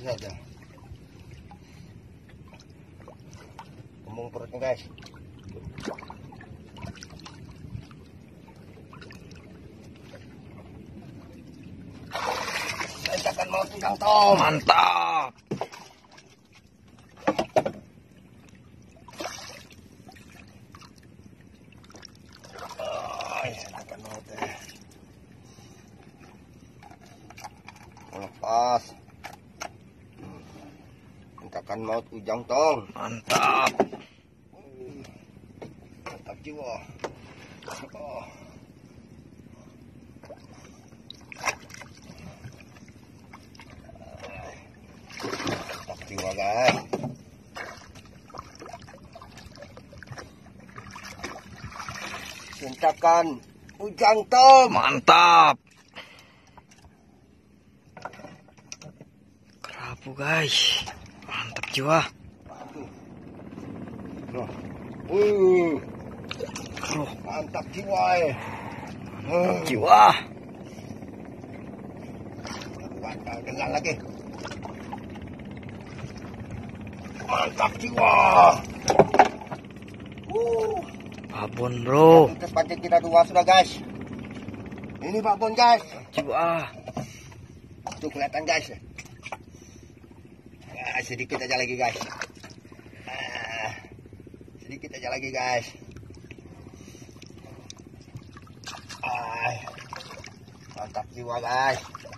saja. Kembung perutnya guys. Saya akan mau ujang tong. Mantap. Akan mau teh. Lepas. Akan mau ujang tong. Mantap. Mantap jiwa. Oh. Mantap jiwa guys. Cintakan ujang tong. Mantap. Kerapu guys. Mantap jiwa. Mantap jiwa. Mantap jiwa. Gelang lagi. Mantap jiwa. Babon bro. Kita pancing kita dua sudah guys. Ini babon guys. Jiwa. Tuh kelihatan guys. Sedikit aja lagi guys. Sedikit aja lagi guys. Mantap jiwa guys.